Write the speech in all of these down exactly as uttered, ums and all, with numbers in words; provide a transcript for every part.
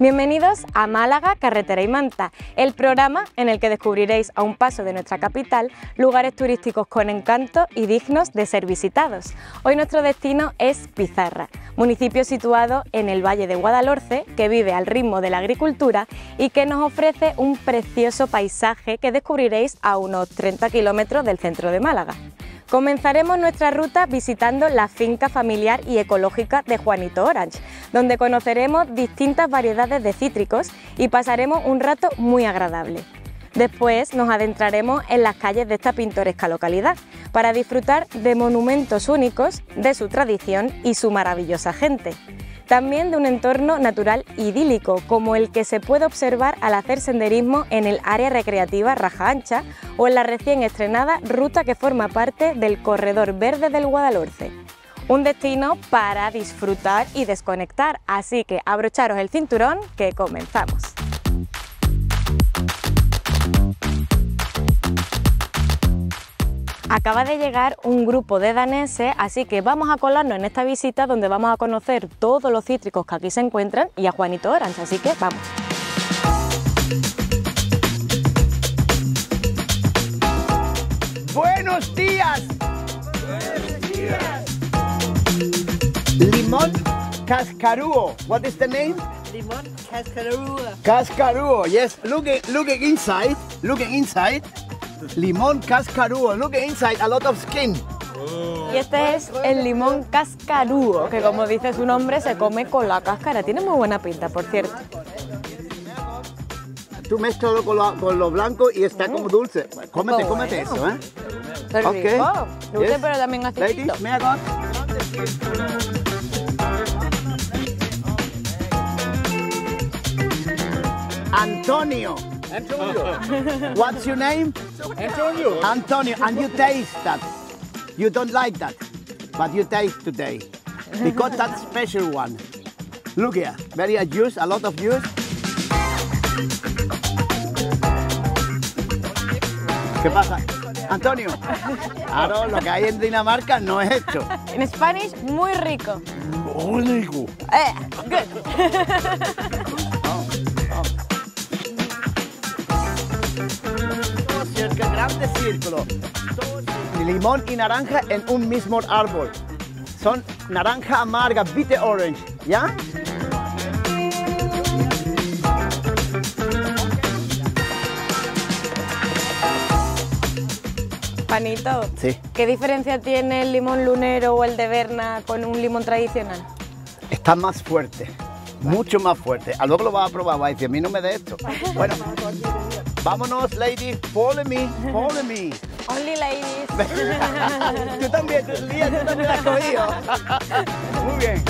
Bienvenidos a Málaga, Carretera y Manta, el programa en el que descubriréis a un paso de nuestra capital lugares turísticos con encanto y dignos de ser visitados. Hoy nuestro destino es Pizarra, municipio situado en el Valle de Guadalhorce, que vive al ritmo de la agricultura y que nos ofrece un precioso paisaje que descubriréis a unos treinta kilómetros del centro de Málaga. Comenzaremos nuestra ruta visitando la finca familiar y ecológica de Juanito Orange, donde conoceremos distintas variedades de cítricos y pasaremos un rato muy agradable. Después nos adentraremos en las calles de esta pintoresca localidad para disfrutar de monumentos únicos, de su tradición y su maravillosa gente. También de un entorno natural idílico, como el que se puede observar al hacer senderismo en el área recreativa Raja Ancha o en la recién estrenada ruta que forma parte del Corredor Verde del Guadalhorce. Un destino para disfrutar y desconectar, así que abrocharos el cinturón que comenzamos. Acaba de llegar un grupo de daneses, así que vamos a colarnos en esta visita donde vamos a conocer todos los cítricos que aquí se encuentran y a Juanito Orange, así que vamos. ¡Buenos días! ¡Buenos días! Limón cascaruo. What is the name? Limón cascaruo. Cascaruo. Yes. Looking, looking inside. Looking inside. Limón cascaruo. Looking inside. A lot of skin. Y este es el limón cascaruo, que como dice su nombre se come con la cáscara. Tiene muy buena pinta, por cierto. Tú mezclalo con lo, con lo blanco y está como dulce. Cómete, cómete eso, ¿eh? Qué Okay. rico. Dulce, Yes. pero también acidito. Ladies, may I go? Antonio. Antonio. What's your name? Antonio. Antonio. And you taste that. You don't like that, but you taste today. Because that special one. Look here. Very uh, juice, a lot of juice. ¿Qué pasa? Antonio, claro, lo que hay en Dinamarca no es esto. En Spanish, muy rico. Muy rico. Eh, good. Cerca, grande círculo. Limón y naranja en un mismo árbol. Son naranja amarga, bitter orange, ¿ya? Juanito, Sí. ¿qué diferencia tiene el limón lunero o el de Berna con un limón tradicional? Está más fuerte, mucho más fuerte. A luego lo vas a probar, va a decir, a mí no me de esto. Bueno, vámonos, lady, follow me, follow me. Only ladies. Tú también, tú, Lía, tú también la has cogido. Muy bien.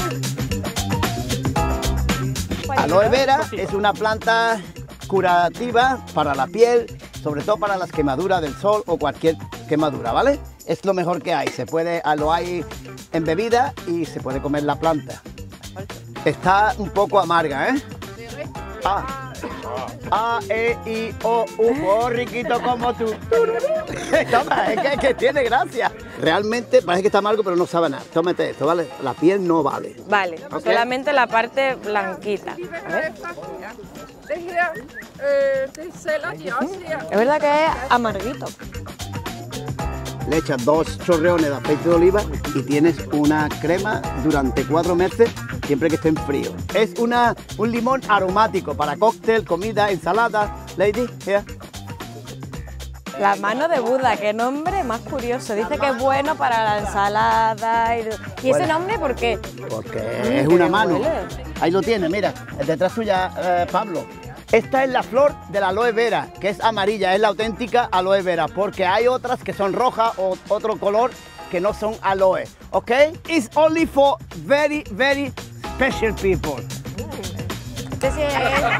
Aloe vera es una planta curativa para la piel, sobre todo para las quemaduras del sol o cualquier quemadura, ¿vale? Es lo mejor que hay. Se puede, lo hay en bebida y se puede comer la planta. Está un poco amarga, ¿eh? A, A, E, I, O, U, oh, riquito como tú. Toma, es que, es que tiene gracia. Realmente parece que está amargo, pero no sabe nada. Tómate esto, ¿vale? La piel no vale. Vale, Ok. solamente la parte blanquita. A ver. Det her, øh, det sælger de også her. Es verdad que es amarguito. Le echas dos chorreones de aceite de oliva y tienes una crema durante cuatro meses, siempre que esté en frío. Es una, un limón aromático para cóctel, comida, ensalada. Lady, here. La mano de Buda, qué nombre más curioso. Dice que es bueno para la ensalada. ¿Y, ¿Y ese Bueno. nombre por qué? Porque Mm, es qué una bien mano. huele. Ahí lo tiene, mira, detrás tuya, eh, Pablo. Esta es la flor de la aloe vera, que es amarilla, es la auténtica aloe vera, porque hay otras que son rojas o otro color que no son aloe, ¿ok? It's only for very, very special people. Este sí es...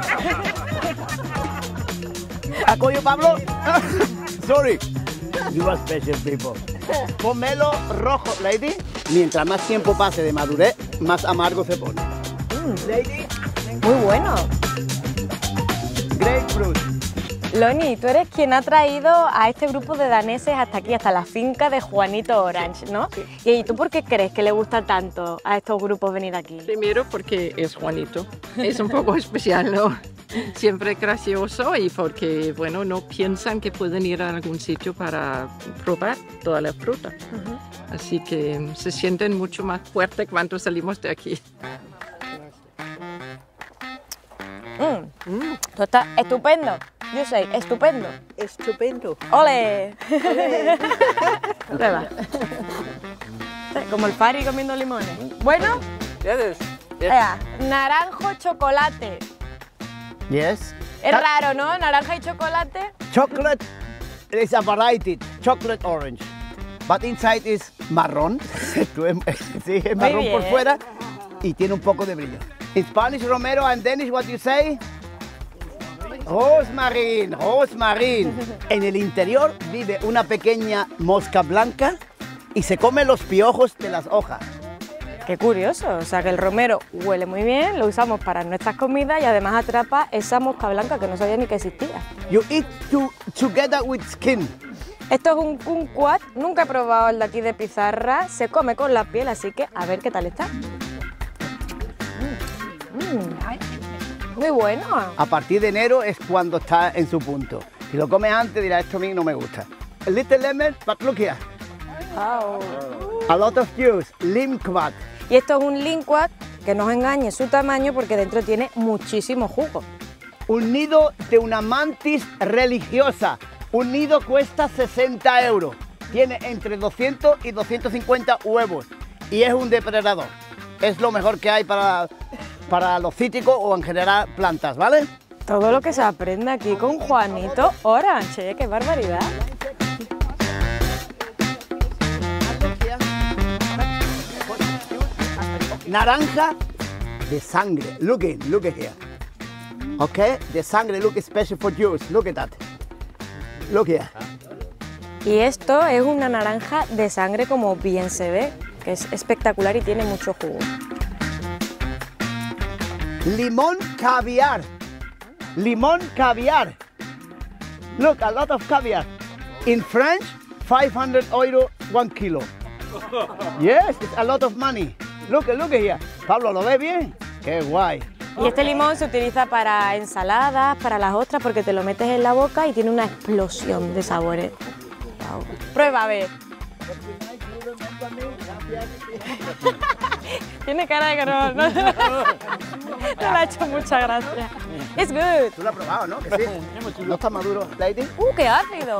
¿Ha cogido Pablo? Sorry. You are special people. Pomelo rojo, lady. Mientras más tiempo pase de madurez, más amargo se pone. Lady, Muy bueno. grapefruit. Loni, tú eres quien ha traído a este grupo de daneses hasta aquí, hasta la finca de Juanito Orange, ¿no? Sí. ¿Y tú por qué crees que le gusta tanto a estos grupos venir aquí? Primero porque es Juanito, es un poco especial, ¿no? Siempre gracioso y porque, bueno, no piensan que pueden ir a algún sitio para probar toda la fruta. Uh-huh. Así que se sienten mucho más fuertes cuando salimos de aquí. Mm. Mm. Esto está estupendo. Yo sé, estupendo. Estupendo. ¡Ole! ¡Ole! Prueba. Como el Fari comiendo limones. Bueno. Yes. Yes. Naranjo chocolate. Yes. Es raro, ¿no? Naranja y chocolate. Chocolate is a variety. Chocolate orange. But inside is marrón. Sí, es marrón por fuera y tiene un poco de brillo. In Spanish, Romero, and Danish, what you say? Rosmarín, rosmarín. En el interior vive una pequeña mosca blanca y se come los piojos de las hojas. Qué curioso, o sea que el romero huele muy bien, lo usamos para nuestras comidas y además atrapa esa mosca blanca que no sabía ni que existía. You eat to, together with skin. Esto es un kumquat, nunca he probado el de aquí de Pizarra, se come con la piel, así que a ver qué tal está. Mm. Muy bueno. A partir de enero es cuando está en su punto. Si lo comes antes dirás, esto a mí no me gusta. A little lemon, but look here. Oh. A lot of juice, limquat. Y esto es un limquat, que no os engañe su tamaño porque dentro tiene muchísimo jugo. Un nido de una mantis religiosa. Un nido cuesta sesenta euros. Tiene entre doscientos y doscientos cincuenta huevos. Y es un depredador. Es lo mejor que hay para, para los cítricos o en general plantas, ¿vale? Todo lo que se aprende aquí con Juanito Orange, qué barbaridad. Naranja de sangre. Look in, look at here. Okay, the sangre look special for juice. Look at that. Look here. Y esto es una naranja de sangre como bien se ve, que es espectacular y tiene mucho jugo. Limón caviar. Limón caviar. Look, a lot of caviar. In French, five hundred euro one kilo. Yes, it's a lot of money. Look, look here. Pablo, ¿lo ves bien? Qué guay. Y este limón se utiliza para ensaladas, para las ostras, porque te lo metes en la boca y tiene una explosión de sabores. Wow. Prueba, a ver. Tiene cara de que no, no, no, no le ha hecho mucha gracia. It's good. Tú lo has probado, ¿no? Que sí. No está maduro, lady. ¡Uh, qué ácido!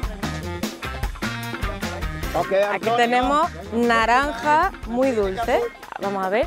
Okay, aquí tenemos naranja muy dulce. Vamos a ver.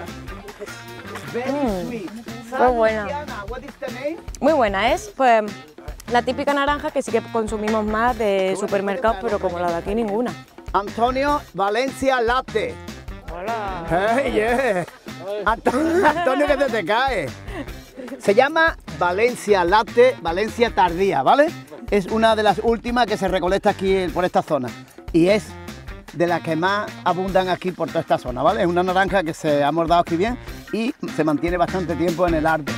Mm, muy buena. Muy buena, es pues la típica naranja que sí que consumimos más de supermercados, pero como la de aquí ninguna. Antonio Valencia Latte. Hola. Hey, yeah. Antonio, Antonio, que te, te cae. Se llama Valencia Latte, Valencia Tardía, ¿vale? Es una de las últimas que se recolecta aquí por esta zona. Y es de las que más abundan aquí por toda esta zona, ¿vale? Es una naranja que se ha mordado aquí bien y se mantiene bastante tiempo en el árbol.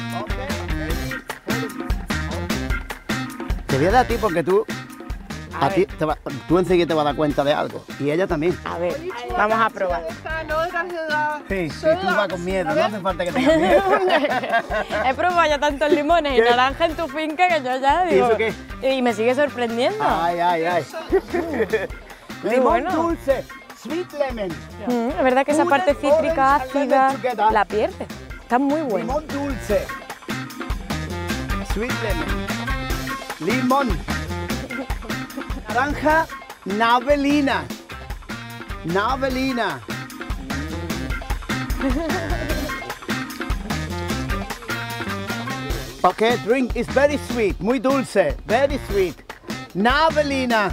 Te voy a dar a ti porque tú, a a ti te va, tú enseguida te vas a dar cuenta de algo. Y ella también. A ver, vamos a probar. Sí, sí, tú vas con miedo, no hace falta que tengas miedo. He probado ya tantos limones y naranja en tu finca que yo ya digo... ¿Y eso qué? Y me sigue sorprendiendo. Ay, ay, ay. Limón bueno. dulce, sweet lemon. Mm, es verdad que esa parte cítrica ácida la pierde. Está muy bueno. Limón dulce, sweet lemon, limón, naranja navelina, navelina. Okay, drink is very sweet, muy dulce, very sweet. Navelina.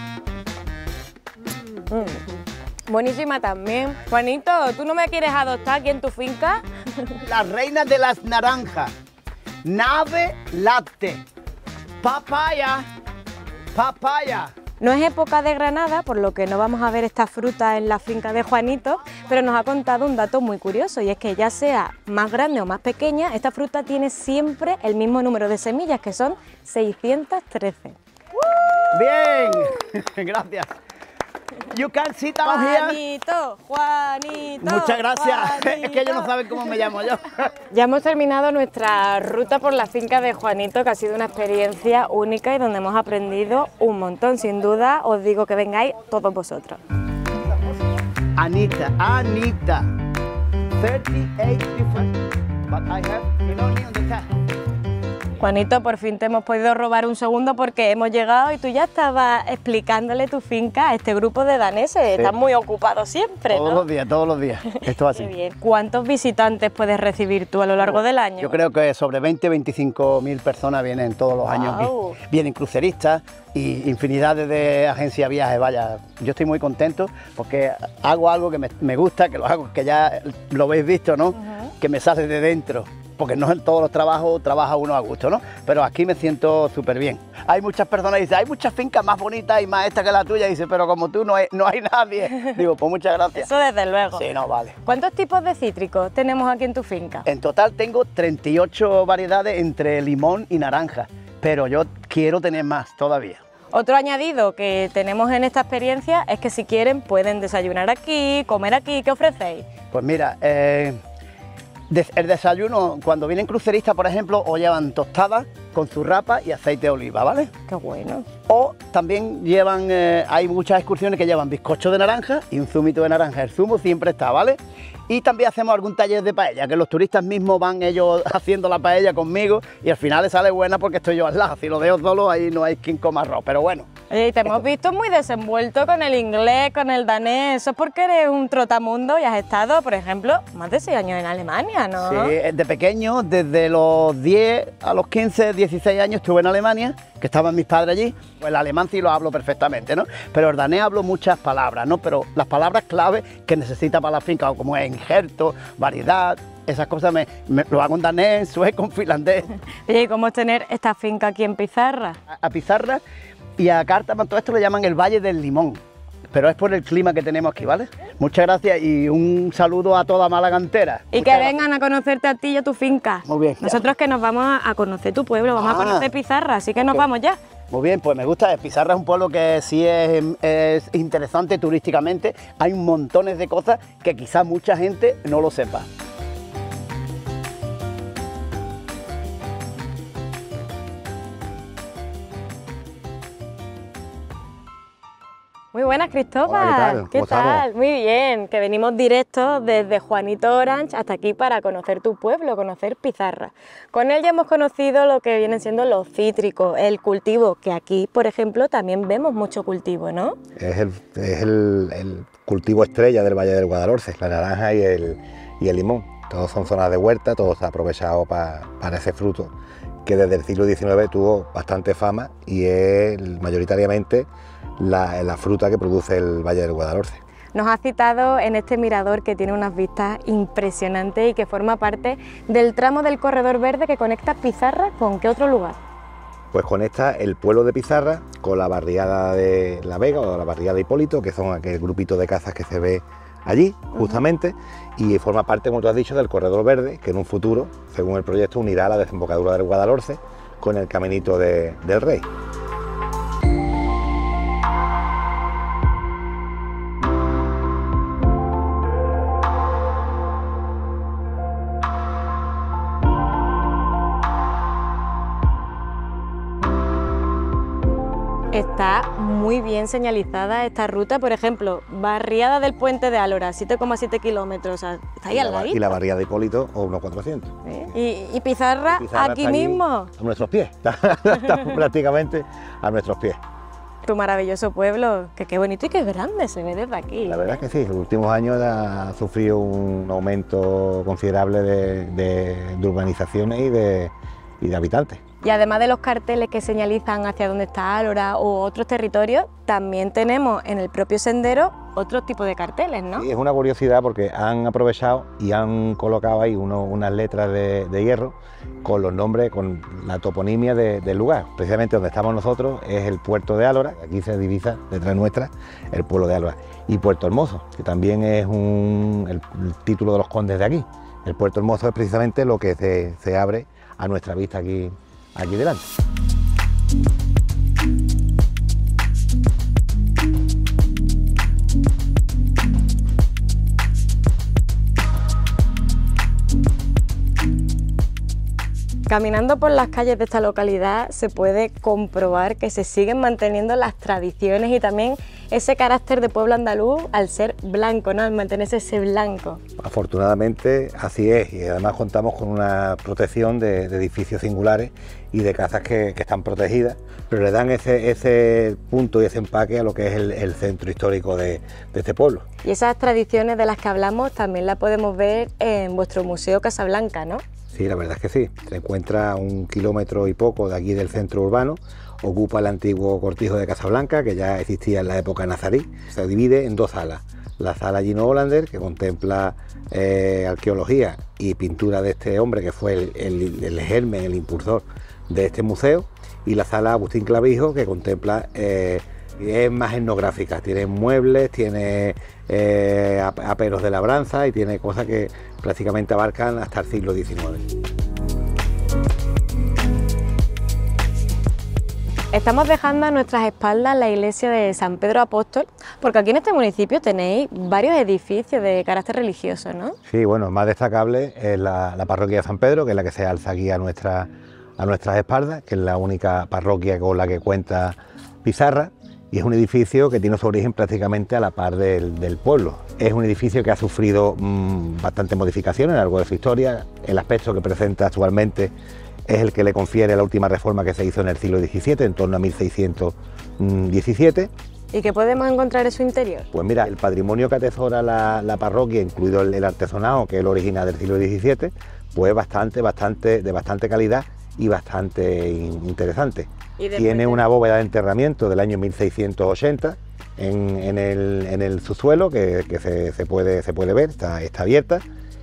Mm. Buenísima también. Juanito, ¿tú no me quieres adoptar aquí en tu finca? La reina de las naranjas. Nave latte. Papaya. Papaya. No es época de granada, por lo que no vamos a ver esta fruta en la finca de Juanito, pero nos ha contado un dato muy curioso, y es que ya sea más grande o más pequeña, esta fruta tiene siempre el mismo número de semillas, que son seiscientas trece. Bien, gracias. You can sit down here. Juanito, Juanito. Muchas gracias. Juanito. Es que ellos no saben cómo me llamo yo. Ya hemos terminado nuestra ruta por la finca de Juanito, que ha sido una experiencia única y donde hemos aprendido un montón. Sin duda, os digo que vengáis todos vosotros. Anita, Anita. thirty-eight different, but I have Filoni on the tag. Juanito, por fin te hemos podido robar un segundo porque hemos llegado y tú ya estabas explicándole tu finca a este grupo de daneses. Sí. Estás muy ocupado siempre, Todos ¿no? los días, todos los días. Esto es así. Qué bien. ¿Cuántos visitantes puedes recibir tú a lo largo del año? Yo creo que sobre veinte, veinticinco mil personas vienen todos los wow. años. Vienen cruceristas y infinidades de agencias de viajes. Vaya, yo estoy muy contento porque hago algo que me, me gusta, que lo hago, que ya lo habéis visto, ¿no? Uh-huh. Que me sale de dentro. Porque no en todos los trabajos trabaja uno a gusto, ¿no? Pero aquí me siento súper bien. Hay muchas personas que dicen, hay muchas fincas más bonitas y más esta que la tuya, y dice, pero como tú no hay, no hay nadie. Digo, pues muchas gracias. Eso desde luego. Sí, no, vale. ¿Cuántos tipos de cítricos tenemos aquí en tu finca? En total tengo treinta y ocho variedades entre limón y naranja, pero yo quiero tener más todavía. Otro añadido que tenemos en esta experiencia es que si quieren pueden desayunar aquí, comer aquí. ¿Qué ofrecéis? Pues mira, eh... el desayuno, cuando vienen cruceristas, por ejemplo, o llevan tostadas con zurrapa y aceite de oliva, ¿vale? Qué bueno. O también llevan, eh, hay muchas excursiones que llevan bizcocho de naranja y un zumito de naranja. El zumo siempre está, ¿vale? Y también hacemos algún taller de paella, que los turistas mismos van ellos haciendo la paella conmigo y al final les sale buena porque estoy yo al lado. Si lo dejo solo, ahí no hay quien coma arroz, pero bueno. Oye, y te hemos visto muy desenvuelto con el inglés, con el danés. Eso es porque eres un trotamundo y has estado, por ejemplo, más de seis años en Alemania, ¿no? Sí, de pequeño, desde los diez a los quince, dieciséis años estuve en Alemania, que estaban mis padres allí. Pues el alemán sí lo hablo perfectamente, ¿no? Pero el danés hablo muchas palabras, ¿no? Pero las palabras clave que necesita para la finca, como es injerto, variedad, esas cosas me, me lo hago en danés, sueco, en finlandés. Oye, ¿y cómo es tener esta finca aquí en Pizarra? A, a Pizarra y a Cártama, todo esto le llaman el Valle del Limón, pero es por el clima que tenemos aquí, ¿vale? Muchas gracias y un saludo a toda Málaga entera. Y Muchas que gracias. vengan a conocerte a ti y a tu finca. Muy bien. Nosotros que nos vamos a conocer tu pueblo, vamos ah, a conocer Pizarra, así que okay. nos vamos ya. Muy bien, pues me gusta. Pizarra es un pueblo que sí es, es interesante turísticamente. Hay montones de cosas que quizás mucha gente no lo sepa. Muy buenas, Cristóbal. Hola, ¿qué tal? ¿Qué tal? Muy bien, que venimos directos desde Juanito Orange hasta aquí para conocer tu pueblo, conocer Pizarra. Con él ya hemos conocido lo que vienen siendo los cítricos, el cultivo, que aquí, por ejemplo, también vemos mucho cultivo, ¿no? Es el, es el, el cultivo estrella del Valle del Guadalhorce, la naranja y el, y el limón. Todos son zonas de huerta, todo está aprovechado pa, para ese fruto, que desde el siglo diecinueve tuvo bastante fama y es mayoritariamente La, la fruta que produce el Valle del Guadalhorce. Nos ha citado en este mirador que tiene unas vistas impresionantes y que forma parte del tramo del corredor verde que conecta Pizarra con ¿qué otro lugar? Pues conecta el pueblo de Pizarra con la barriada de La Vega o la barriada de Hipólito, que son aquel grupito de casas que se ve allí justamente, uh-huh. y forma parte, como tú has dicho, del corredor verde, que en un futuro, según el proyecto, unirá la desembocadura del Guadalhorce con el caminito de, del Rey. Está muy bien señalizada esta ruta, por ejemplo, barriada del Puente de Álora, siete coma siete kilómetros, o sea, está ahí al lado. Y la barriada de Hipólito, o unos cuatrocientos. ¿Eh? ¿Y, y Pizarra, y Pizarra aquí mismo? A nuestros pies, está, está prácticamente a nuestros pies. Tu maravilloso pueblo, que qué bonito y qué grande se ve desde aquí. La verdad es que sí, en los últimos años ha sufrido un aumento considerable de, de, de urbanizaciones y de, y de habitantes. Y además de los carteles que señalizan hacia dónde está Álora o otros territorios, también tenemos en el propio sendero otro tipo de carteles, ¿no? Sí, es una curiosidad porque han aprovechado y han colocado ahí uno, unas letras de, de hierro con los nombres, con la toponimia de, del lugar. Precisamente donde estamos nosotros es el puerto de Álora, aquí se divisa detrás nuestra el pueblo de Álora, y Puerto Hermoso, que también es un, el, el título de los condes de aquí. El Puerto Hermoso es precisamente lo que se, se abre a nuestra vista aquí, aquí delante. Caminando por las calles de esta localidad se puede comprobar que se siguen manteniendo las tradiciones y también ese carácter de pueblo andaluz al ser blanco, ¿no? Al mantenerse ese blanco. Afortunadamente así es, y además contamos con una protección de, de edificios singulares y de casas que, que están protegidas, pero le dan ese, ese punto y ese empaque a lo que es el, el centro histórico de, de este pueblo. Y esas tradiciones de las que hablamos también las podemos ver en vuestro Museo Casablanca, ¿no? Sí, la verdad es que sí. Se encuentra a un kilómetro y poco de aquí del centro urbano. Ocupa el antiguo cortijo de Casablanca, que ya existía en la época nazarí. Se divide en dos salas. La sala Gino Hollander, que contempla eh, arqueología y pintura de este hombre, que fue el, el, el germen, el impulsor de este museo. Y la sala Agustín Clavijo, que contempla... Eh, es más etnográfica, tiene muebles, tiene eh, aperos de labranza y tiene cosas que prácticamente abarcan hasta el siglo diecinueve. Estamos dejando a nuestras espaldas la iglesia de San Pedro Apóstol, porque aquí en este municipio tenéis varios edificios de carácter religioso, ¿no? Sí, bueno, más destacable es la, la parroquia de San Pedro, que es la que se alza aquí a, nuestra, a nuestras espaldas, que es la única parroquia con la que cuenta Pizarra. Y es un edificio que tiene su origen prácticamente a la par del, del pueblo. Es un edificio que ha sufrido mmm, bastantes modificaciones a lo largo de su historia. El aspecto que presenta actualmente es el que le confiere la última reforma que se hizo en el siglo diecisiete, en torno a mil seiscientos diecisiete. ¿Y qué podemos encontrar en su interior? Pues mira, el patrimonio que atesora la, la parroquia, incluido el, el artesonado, que es el original del siglo diecisiete, pues bastante, bastante, de bastante calidad y bastante interesante. Tiene una bóveda de enterramiento del año mil seiscientos ochenta en, en, el, en el subsuelo que, que se, se, puede, se puede ver, está, está abierta,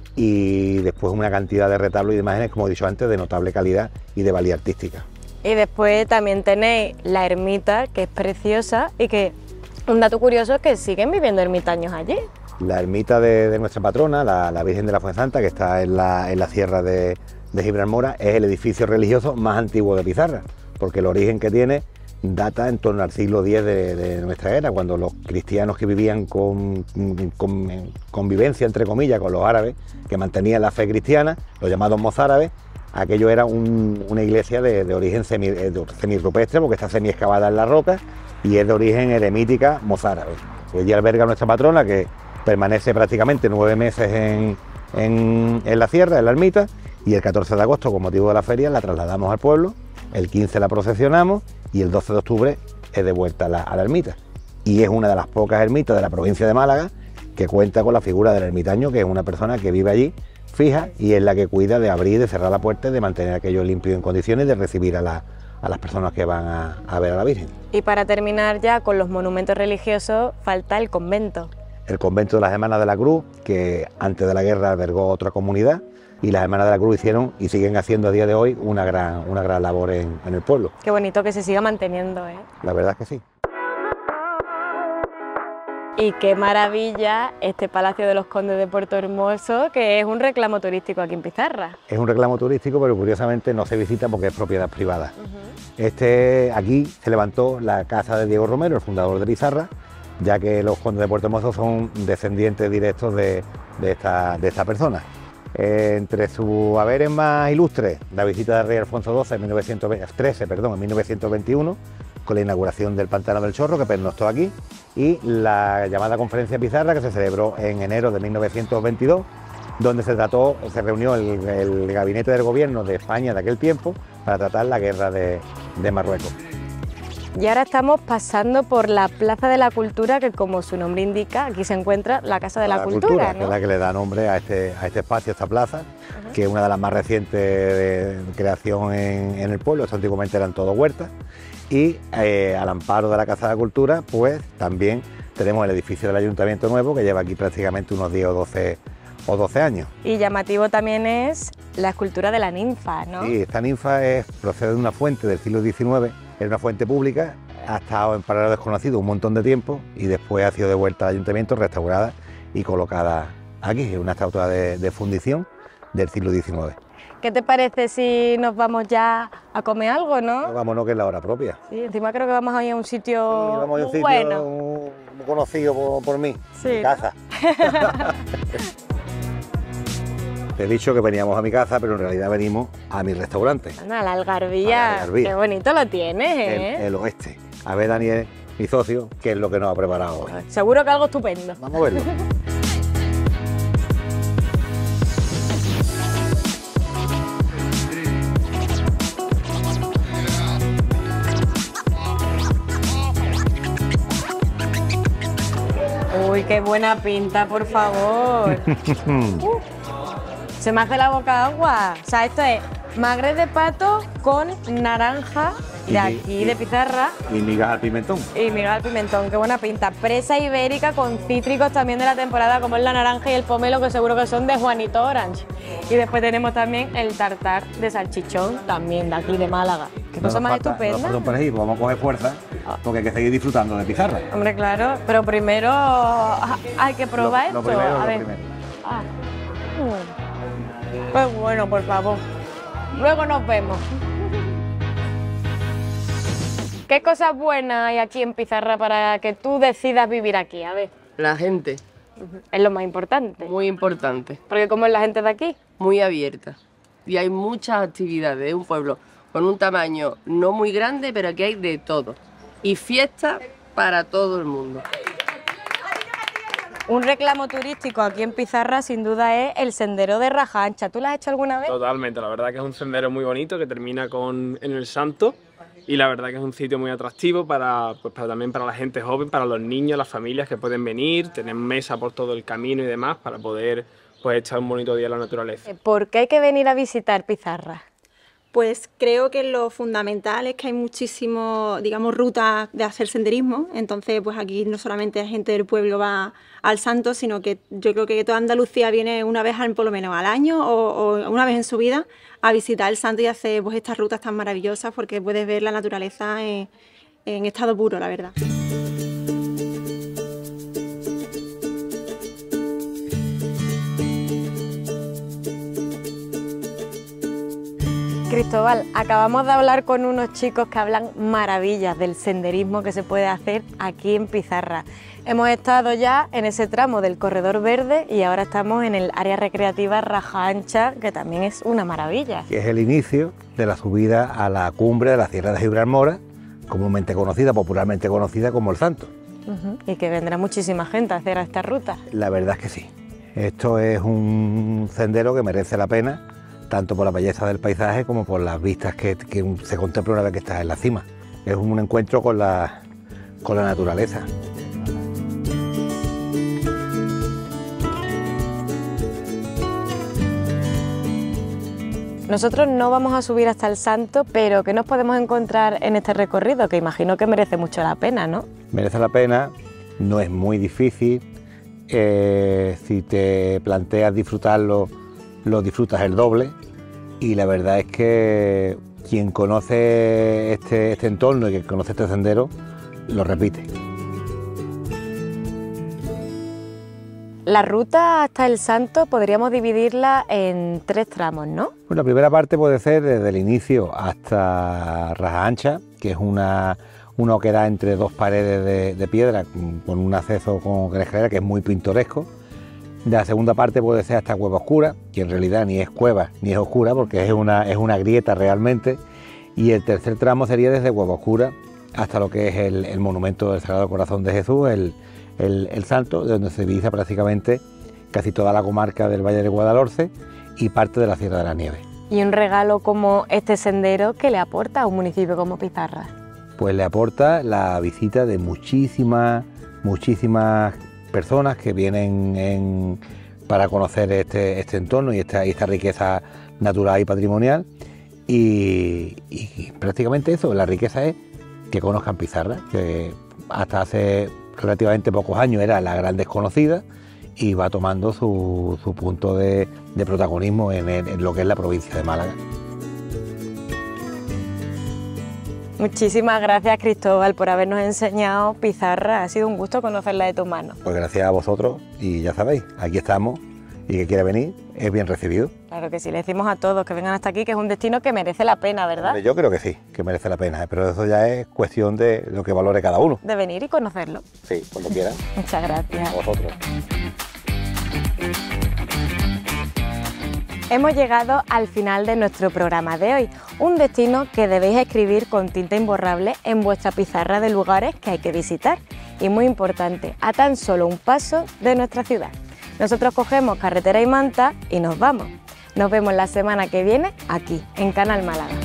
y después una cantidad de retablos y de imágenes, como he dicho antes, de notable calidad y de valía artística. Y después también tenéis la ermita, que es preciosa y que, un dato curioso, es que siguen viviendo ermitaños allí. La ermita de, de nuestra patrona, la, la Virgen de la Fuensanta, que está en la, en la sierra de, de Gibralmora, es el edificio religioso más antiguo de Pizarra, porque el origen que tiene data en torno al siglo diez de, de nuestra era, cuando los cristianos que vivían con, con convivencia, entre comillas, con los árabes, que mantenían la fe cristiana, los llamados mozárabes, aquello era un, una iglesia de, de origen semi, semirrupestre, porque está semi excavada en la roca, y es de origen eremítica mozárabe. Allí alberga nuestra patrona, que permanece prácticamente nueve meses en, en, en la sierra, en la ermita, y el catorce de agosto, con motivo de la feria, la trasladamos al pueblo. El quince la procesionamos y el doce de octubre es de vuelta a la, a la ermita. Y es una de las pocas ermitas de la provincia de Málaga que cuenta con la figura del ermitaño, que es una persona que vive allí fija y es la que cuida de abrir y de cerrar la puerta, de mantener aquello limpio y en condiciones de recibir a, la, a las personas que van a, a ver a la Virgen. Y para terminar ya con los monumentos religiosos, falta el convento. El convento de las Hermanas de la Cruz, que antes de la guerra albergó otra comunidad, y las Hermanas de la Cruz hicieron y siguen haciendo a día de hoy una gran, una gran labor en, en el pueblo. Qué bonito que se siga manteniendo, ¿eh? La verdad es que sí. Y qué maravilla este Palacio de los Condes de Puerto Hermoso, que es un reclamo turístico aquí en Pizarra. Es un reclamo turístico, pero curiosamente no se visita porque es propiedad privada. Uh-huh. Este, aquí se levantó la casa de Diego Romero, el fundador de Pizarra, ya que los Condes de Puerto Hermoso son descendientes directos de, de, esta, de esta persona. Eh, entre sus haberes más ilustres, la visita del rey Alfonso doce en mil novecientos trece, perdón, en mil novecientos veintiuno, con la inauguración del Pantano del Chorro, que pernoctó aquí, y la llamada Conferencia Pizarra, que se celebró en enero de mil novecientos veintidós, donde se trató, se reunió el, el gabinete del gobierno de España de aquel tiempo para tratar la guerra de, de Marruecos. Y ahora estamos pasando por la Plaza de la Cultura, que como su nombre indica, aquí se encuentra la Casa de la, la Cultura, cultura, ¿no? Que es la que le da nombre a este, a este espacio, a esta plaza, uh-huh. que es una de las más recientes de creación en, en el pueblo. Esto antiguamente eran todo huertas, y eh, al amparo de la Casa de la Cultura, pues también tenemos el edificio del Ayuntamiento nuevo, que lleva aquí prácticamente unos diez o doce, o doce años. Y llamativo también es la escultura de la ninfa, ¿no? Sí, esta ninfa es, procede de una fuente del siglo diecinueve, es una fuente pública, ha estado en paradero desconocido un montón de tiempo y después ha sido devuelta al Ayuntamiento, restaurada y colocada aquí. Es una estatua de, de fundición del siglo diecinueve. ¿Qué te parece si nos vamos ya a comer algo, no? No, vámonos, que es la hora propia. Sí, encima creo que vamos a ir a un sitio Sí, vamos a un muy sitio bueno. muy, muy conocido por, por mí, Sí, mi casa. Te he dicho que veníamos a mi casa, pero en realidad venimos a mi restaurante, Anda, la Algarvía. A la Algarvía. Qué bonito lo tienes, ¿eh? el, el oeste. A ver, Daniel, mi socio, qué es lo que nos ha preparado hoy. Seguro que algo estupendo. Vamos a verlo. Uy, qué buena pinta, por favor. Uh, se me hace la boca agua. O sea, esto es magre de pato con naranja de Y- aquí, y- de Pizarra, Y migas al pimentón. y miga al pimentón. Qué buena pinta. Presa ibérica con cítricos también de la temporada, como es la naranja y el pomelo, que seguro que son de Juanito Orange. Y después tenemos también el tartar de salchichón, también de aquí, de Málaga. Qué cosa más estupenda. No para ir, vamos a coger fuerza, porque hay que seguir disfrutando de Pizarra. Hombre, claro, pero primero ah, hay que probar Lo- lo esto. primero, a lo ver. primero. Ah. Mm. Pues bueno, por favor. Luego nos vemos. ¿Qué cosas buenas hay aquí en Pizarra para que tú decidas vivir aquí? A ver, La gente, es lo más importante. muy importante, Porque ¿cómo es la gente de aquí? muy abierta. Y hay muchas actividades, es un pueblo con un tamaño no muy grande, pero aquí hay de todo. Y fiestas para todo el mundo. Un reclamo turístico aquí en Pizarra sin duda es el sendero de Raja Ancha. ¿Tú lo has hecho alguna vez? Totalmente, la verdad que es un sendero muy bonito que termina con, en el Santo, y la verdad que es un sitio muy atractivo para, pues, para también para la gente joven, para los niños, las familias que pueden venir, tener mesa por todo el camino y demás para poder pues, echar un bonito día en la naturaleza. ¿Por qué hay que venir a visitar Pizarra? Pues creo que lo fundamental es que hay muchísimas, digamos, rutas de hacer senderismo. Entonces, pues aquí no solamente la gente del pueblo va al Santo, sino que yo creo que toda Andalucía viene una vez al, por lo menos al año o, o una vez en su vida a visitar el Santo y hacer pues estas rutas tan maravillosas, porque puedes ver la naturaleza en, en estado puro, la verdad. Cristóbal, acabamos de hablar con unos chicos que hablan maravillas del senderismo que se puede hacer aquí en Pizarra. Hemos estado ya en ese tramo del Corredor Verde y ahora estamos en el área recreativa Raja Ancha, que también es una maravilla. Que es el inicio de la subida a la cumbre de la Sierra de Gibralmora, comúnmente conocida, popularmente conocida como el Santo. Uh-huh. Y que vendrá muchísima gente a hacer esta ruta. La verdad es que sí. Esto es un sendero que merece la pena, tanto por la belleza del paisaje como por las vistas que, que se contempla una vez que estás en la cima. Es un encuentro con la, con la naturaleza. Nosotros no vamos a subir hasta el Santo, pero ¿qué nos podemos encontrar en este recorrido? Que imagino que merece mucho la pena, ¿no? Merece la pena, no es muy difícil. Eh, si te planteas disfrutarlo, lo disfrutas el doble. Y la verdad es que quien conoce este, este entorno y quien conoce este sendero, lo repite. La ruta hasta el Santo podríamos dividirla en tres tramos, ¿no? Pues la primera parte puede ser desde el inicio hasta Raja Ancha, que es una, una oquedad entre dos paredes de, de piedra con un acceso con escalera que es muy pintoresco. La segunda parte puede ser hasta Cueva Oscura, que en realidad ni es cueva ni es oscura porque es una, es una grieta realmente. Y el tercer tramo sería desde Cueva Oscura hasta lo que es el, el monumento del Sagrado Corazón de Jesús, el, el, el Santo, de donde se divisa prácticamente casi toda la comarca del Valle de Guadalhorce y parte de la Sierra de la Nieves. Y un regalo como este sendero, ¿qué le aporta a un municipio como Pizarra? Pues le aporta la visita de muchísimas, muchísimas personas que vienen en, para conocer este, este entorno y esta, y esta riqueza natural y patrimonial. Y, y prácticamente eso, la riqueza es que conozcan Pizarra, que hasta hace relativamente pocos años era la gran desconocida y va tomando su, su punto de, de protagonismo en, en, en lo que es la provincia de Málaga. Muchísimas gracias, Cristóbal, por habernos enseñado pizarra. Ha sido un gusto conocerla de tus manos. Pues gracias a vosotros y ya sabéis, aquí estamos y que quiera venir es bien recibido. Claro que sí, le decimos a todos que vengan hasta aquí, que es un destino que merece la pena, ¿verdad? Yo creo que sí, que merece la pena, pero eso ya es cuestión de lo que valore cada uno. De venir y conocerlo. Sí, cuando quieran. Muchas gracias. A vosotros. Hemos llegado al final de nuestro programa de hoy, un destino que debéis escribir con tinta imborrable en vuestra pizarra de lugares que hay que visitar y, muy importante, a tan solo un paso de nuestra ciudad. Nosotros cogemos carretera y manta y nos vamos. Nos vemos la semana que viene aquí, en Canal Málaga.